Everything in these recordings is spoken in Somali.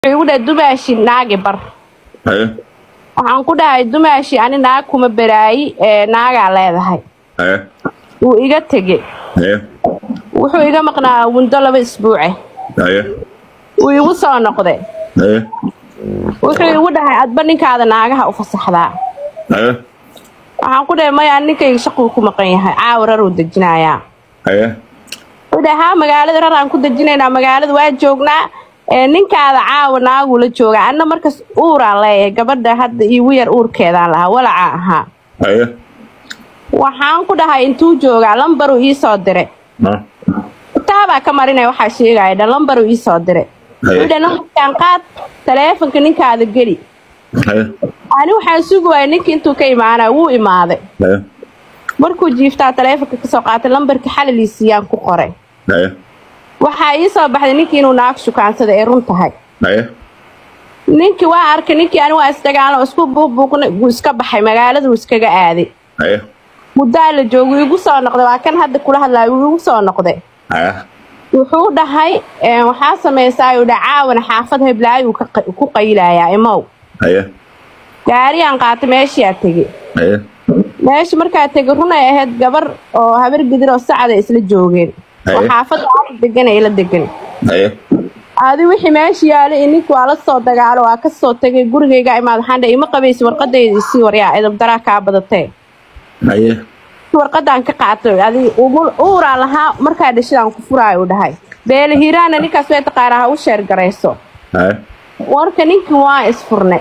يقول دماشي ناقي بر waxaan ku dhahay dumaashi ani naag kuma baraay naaga leedahay uu iga tagay wuxuu iga maqnaa wando 2 isbuuc uu igu soo noqday wuxuu igu dhahay adba ninkaada naagaha u fasaxdaa waxaan ku dhahay maya ninkayga shaqo ku maqan yahay caawrar uu dajinayaa uu dhahay magaalada raraan ku dajinaynaa magaalada waa joognaa ninkaada caawa naagu la jooga anna markaas uuraan leeyahay gabadha hadda iigu yar uurkeedaan lahaa walaca ahaa waxaan ku dhahay intuu joogaa lambar uu ii soo diray taabaa ka marinay waxaa sheegaya lambar uu ii soo diray lambarkaan qaad taleefanka ninkaada geli ani waxaan sugayay ninkii intuu ka imaanaa wuu imaaday markuu jiiftaa taleefanka kasoo qaatay lambarka xalaliisiyaan ku qoray waxaa ii soo baxday ninkii inuu naag shukaansada ee run tahay ninkii waa arkay ninkii ani waa isdagaalo isku buuqbuuqna uu iska baxay magaalada uu iskaga aaday muddaa la joogo igu soo noqday waa kan hadda kula hadlayo igu soo noqday wuxuu dhahay waxaa sameeyay uu dhacaawana xaafad heblaay uu ku qaylayaa imow gaariyaan qaatay meeshii aad tagay meeshii markaa tagay runay ahayd gabar oo habar gidir oo sacada isla joogeen وحافظ دقن إلى دقن هذه وحي ماشي يالي إنك وعلى الصوت دقالو وعكسو تقي قرقي قاعد مع الحان إما قبيس ورقد يسيور يا إذا بدراك عبدتين ورقد عنك قاعدتو هذه وقول أورا لها مركا دشيران كفراي ودهاي بيل هيران نيكا سويت قارها وشير قريسو وركا نيك وايس فرنة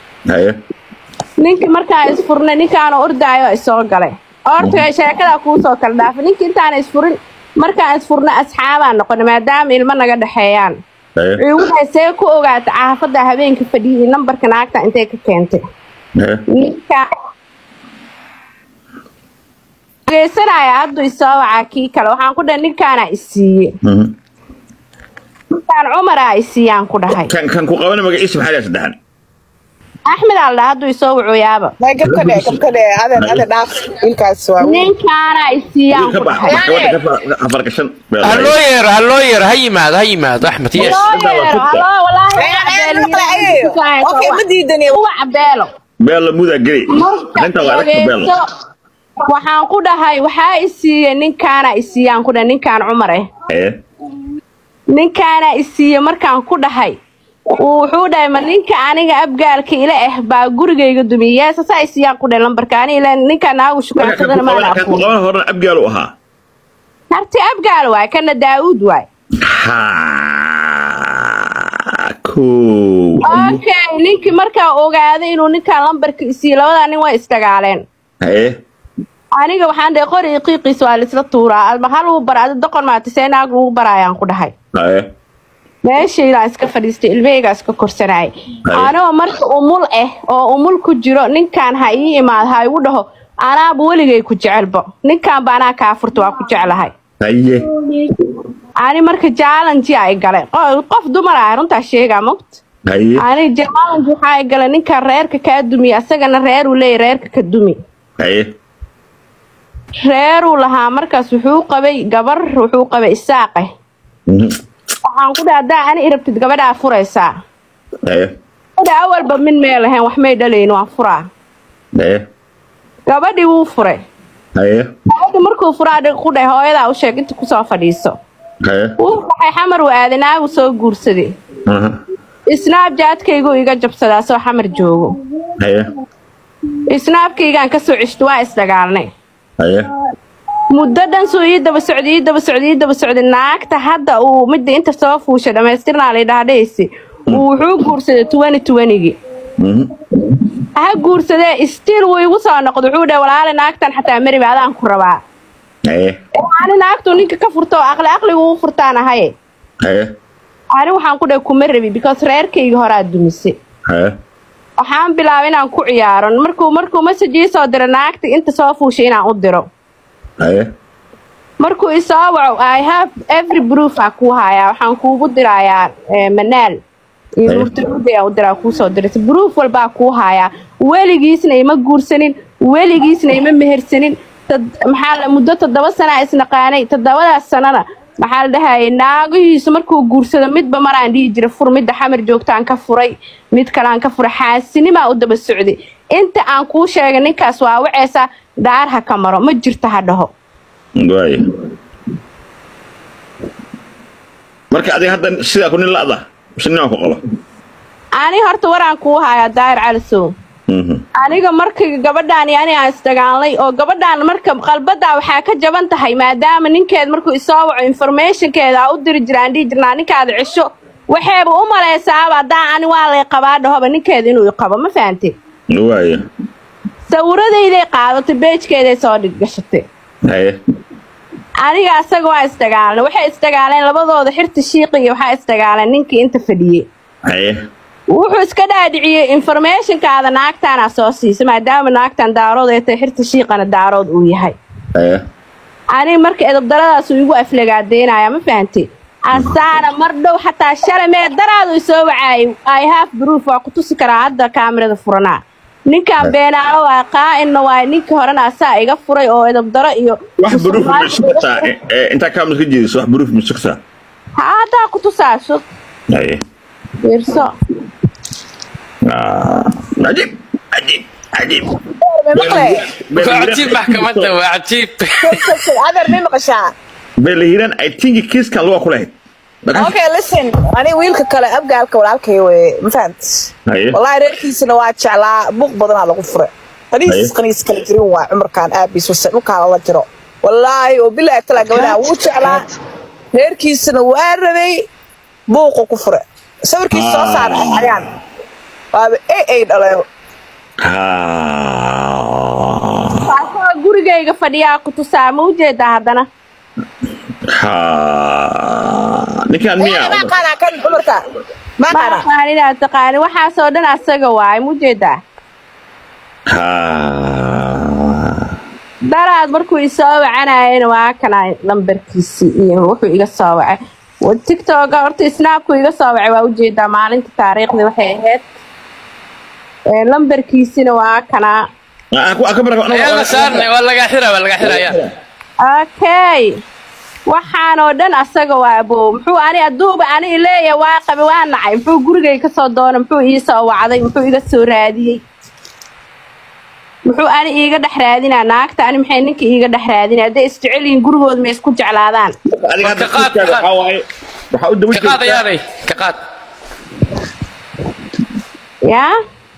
نيك مركا اسفرنة نيك أنا أردايو إسوق قلي أورتو شاكلا كوسو كالداف نيك إنت أنا اسفرن markaan isfurna asxaabaan noqon maadaama ilmo naga dhaxeeyaan wuxuu say ku ogaatay caafada habeenka fadhiyay nambarka naagta intee ka keentay ninka geesanaya haddu isoo waca kii kale waxaan ku dhahay ninkaana isiiyay ninkaan Umar isiiyaan ku dhahay kan ku qaban magaciisa maxaa la saddexan أحمد الله هذا يسوي عيابه. ما قبل كده هذا ناس إنكاس وا. نين كان يسيان. هاللوير هي ماذا أحمد يس. هلا والله. أوكي مدي الدنيا. هو عباله. بيلا مو ذا قري. أنت وعليك بيلا. waxaan ku dhahay waxa isiiyay ninkaana isiyaan ku dhahay ninkaan Umar ninkaana isiiyay markaan ku dhahay wuxuu dhahay ma ninka aniga abgaalka ila baa gurigeyga dumiyay saasay isiyaan ku dhahay lambarkaani ila ninka naagu shukaansada ma laha ku qaban horan abgaal u ahaa harti abgaal waay kana Daawud waay okay ninki markaa ogaaday inuu ninka lambarka isii labada nin way istagaaleen aniga waxaan dhahay qori qiiqiis waa isla tuuraa alba hal uu baraad doqon ma tiseenaag uu baraayaan ku dhahay meeshii la iska fadhiistay ilmeyga iska korsanay anoo marka umul oo umul ku jiro ninkan ha ii imaad ha igu dhaho anaa weligay ku jecelba ninkan baana ka furto waa ku jecelahay ani marka challenge ay galay qof dumar ah runta sheega moqt ani challenge waxay galay ninka reerka ka dumi asagana reer uu leeyahay reerka ka dumi reer uu lahaa markaas wuxuu qabay gabar wuxuu qabay isaaqay waxaan ku dhahay ani irabtid gabadha furaysaa awalba min meel ahayn wax may dhaleyn waan furaa gabadhii wuu furay gabadhii markuu furaa ku dhahay hooyada u sheeg inta ku soo fadhiiso waxay xamar u aadanaagu soo guursaday snapchat-kaygu iga jabsadaa soo xamar joogo snapkaygaan ka soo cishto waa isdagaalnay muddo dhan soo daba socday naagta hadda uu midda inta soo fuushay dhameystirnaa la dhaadheysay wuxuu guursaday 2020 ha guursaday still way ugu soo noqdo wuxuu dhahay walaal naagtan xataa mari baadaan ku rabaa ani naagtu ninka ka furto aqligu u furtaan ahay ani waxaan ku dhahay kuma rabi because reerkayga hore aad dumisay waxaan bilaabay inaan ku ciyaaro markuu message soo diro naagta inta soo fuushay inaan u diro markuu isaawaco I have every proof ku haya waxaan kuugu dirayaa manaal inuu u diraa ku soo diray proof walba ku haya weligiisna ima guursanin weligiisna ima mehersanin maxaa muddo 7 sano isna qaanay 7daas sanana maxaa la dhahay naagihiisa markuu guursado midba maraan dhihi jiray fur midda xamar joogtaan ka furay mid kale aan ka furay xaasinimaa u daba socday inta aan kuu sheegay ninkaas waa waceysa dhaar ha ka maro ma jirto ha dhaho waay marka adiga hadda sida ku nin laada sinna ku qabo ani horta waraan kuu hayaa daahir calisow aniga markii gabadhaan yani aan istagaalnay oo gabadhaan marka qalbada waxa ka jaban tahay maadaama ninkeed markuu isoo waco informationkeeda u diri jiraan dhii jirnaa ninkaada cisho waxeeba u maleysaa hadaan ani waa lay qabaa dhahoba ninkeed inuu i qabo ma fahamtay waay sawiradeeday qaadatay beejkeeday soo dhiggashatay haye aniga asaga waa istagaalnay waxay istagaaleen labadooda xirta shiiqiga waxa istagaaleen ninkii inta fadhiyay haye wuxuu iska dhaadhiciyay informationkaada naagtaana soo siisay maadaama naagtan daarood ay tahay xirta shiiqana daarood uu yahay ani marka edabdaradaas uu igu aflagaadeynaya ma fahantay asaana mar dhow xataa shalamee daraadu soo wacay I have proof waa ku tusi karaa hadda kaamirada furanaa ninkan beenaalo waa qaa'inna waa ninkii horena asaa iga furay oo edabdaro iyo wax proof ma shaqtaa inta kaamirada ka jeediso wax proof ma shaqtaa hadda ku tusaaso haye يرسو عجيب عجيب عجيب عجيب محكمة عجيب هذا رمي مقشع بلهيران I think كيس كان لو أقوله okay listen أنا ويلك كلا أبقى لك ولا لك ما فهمت والله رأيك سنوات شعلا بوق بدنا على غفرة قنيس كلا جريوا عمر كان أبي سوسنوك على الله جرو والله وبالله تلا قبلها وشعلا رأيك سنوات ربي بوق وكفرة sawirkiisa soo saar ayaan waaba ay dhalayo Saasa gurigayga fadhiyaa ku tusaa ma u jeedaa haddana ninkan miya ma qana kan umarka ma qana taqaani waxaasoo dhan asaga waay ma u jeedaa daraad markuu isoo wacanayeen waa kana lambarkiisii iyo wuxuu iga soo wacay TikTok horta snapku iga soo wacay waa u jeedaa maalinta taariikhda waxay ahayd lambarkiisina waa kana yalla saarnay waa laga xirayaa okay waxaan oo dhan asaga waa abo muxuu ani aduuba ani ileeya waa qabi waa nacay muxuu gurigay ka soo doonay muxuu ii soo wacday muxuu iga soo raadiyay muxuu ani iiga dhex raadinaa naagta ani maxay ninka iiga dhex raadinaa hadday isjeceliin gurigooda ma isku jeclaadaan yaa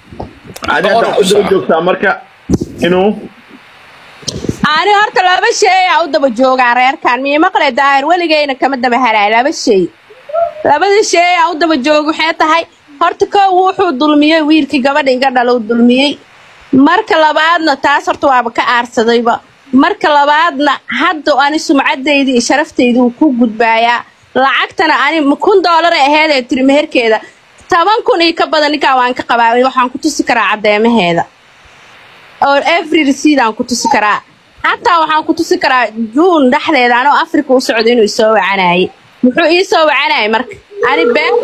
marka inuu ani horta laba shay aa u daba joogaa reerkan miya maqle daahir weligeyna kama daba haraay labada shay aa u daba jooga waxay tahay horta koo wuxuu dulmiyey wiilkii gabadha iga dhalo dulmiyey marka labaadna taas horta waaba ka aarsadayba marka labaadna hadda ani sumcadeydii iyo sharafteydu ku gudbaayaa lacagtana ani $1,000 aheed ee tiri meherkeeda 10,000 iyo ka badan ninka waan ka qabaa waxaan ku tusi karaa cadeemaheeda oo every receipt aan ku tusi karaa hatta waxaan ku tusi karaa June dhaxdeeda anoo Afrika u socdo inuu soo wacanayay muxuu ii soo wacanayay marka ani been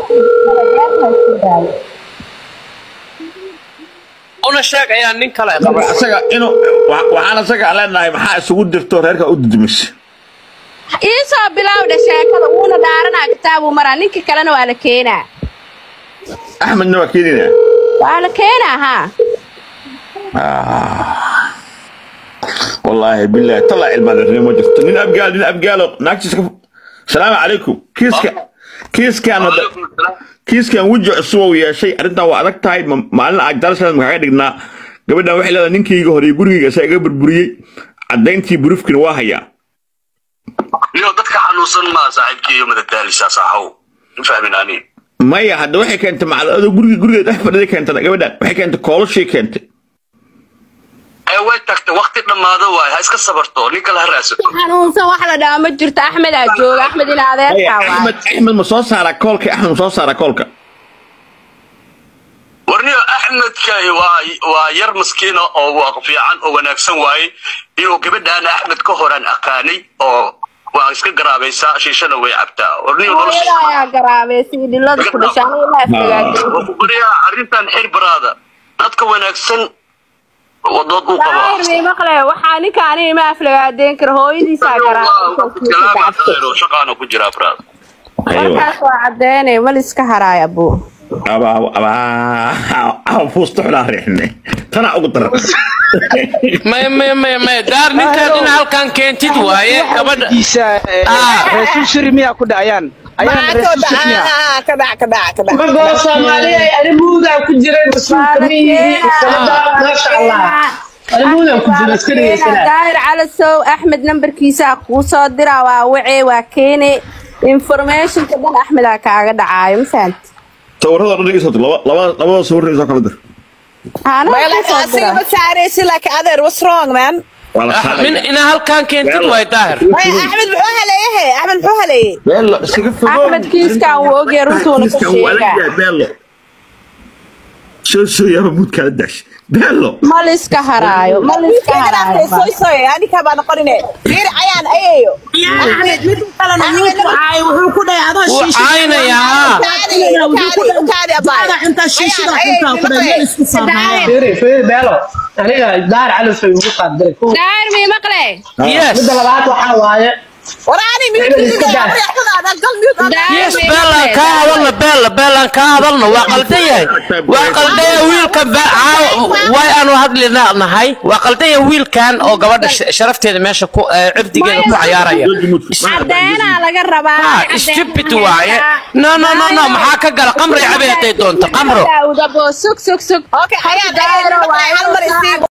una sheeg ayaa nin kale qaba asaga inuu waxaan asaga leenahay maxaa isugu dirto reerka u dudmis iisoo bilowda sheekada wuuna dhaaranaa kitaabu maraa ninka kalena waa la keenaa Ahmed waa keenina waa la keenaa ha والله بالله طلع المدرسة ما جفت من أبقال ناكس السلام عليكم كيس كان وجه الصووي يا شيء أردنا وعدك تايد ما لنا أقدر سلام قاعدنا قبلنا وحلا ننكي يقهر يقولي سايق بربري عدينتي بروف كن واهيا يو دتك حنوصل ما صاحبك يوم التالي صاحو فاهمين اني ما يا حد وحي كانت مع غري دحفر دي كانت قبلنا وحي كانت كول شي كانت way tagtay waqti dhamaado waay ha iska sabarto ninka la haraasato xanuunsan wax la dhaama jirta Axmed aa jooga Axmed in adeerka waa Axmed ma soo saara koolka warniyo Axmed kay waa yar maskiina oo waa fiican oo wanaagsan waay iyo gabadhan Axmed ka horan aqaanay oo waa iska garaabaysa shiishada way cabtaa warniyo nolosha garaabaysi dilada ku dhashaan ilaa afgaad warniyo arintan xir baraada dadka wanaagsan ودود او قبا daahir maqle waxa ninkaani ma aflagaadeyn karo hooyadiisa garaa shaqaana ku jira afraad markaas waa cadeynay mal iska haraay abu فوسط على ريحنا ترى أقدر ما دار ninkan in halkan keentid waaye gabadha رسول شرميا ku dhayaan ayaan rasuul shirmiya kada بابا Soomaaliya ari muuda ku jiray rasuulka miyi ma sha Allah ari muuda ku jiray iska dhigaysan daahir cali sow axmed numberkiisa ku soo diraa waa wacay waa keenay information ka dan axmed kaaga dhacaayo ma صورها رجع صوت لا صور رجع كله ما تعرفش لك other what's wrong man من إن هالكان كنتي واي داهر أحمد بحوها ليه أحمد بحوها ليه بيلا سقف أحمد كيس كان وجه رتون بيلا شو يا بموت كالدش بيلا مالس كهرايو مالس كهرايو سوي يعني كمان قرنة غير عيان أيوه أحمد مثل كلام نيوت عاي وهو كده يا هذا الشيء وعينا يا كاري أباي أنت الشيء أنت كده مالس كسرنا فيري بيلا أنا دار على في وقت درك دار مي مقلة يس بدل بعد وحواية وراني ميوت يس بيلا كهذا بيلا كهذا وقلتيه ويل كان واي أنا هذا نهاي وقلتيه ويل كان أو قبل شرفت هذا ماشي عبدي كده كو عيارية عدينا على جربا استبت واعي لا ما حكى قال قمري عبيتي دون تقمرو سك أوكي حياة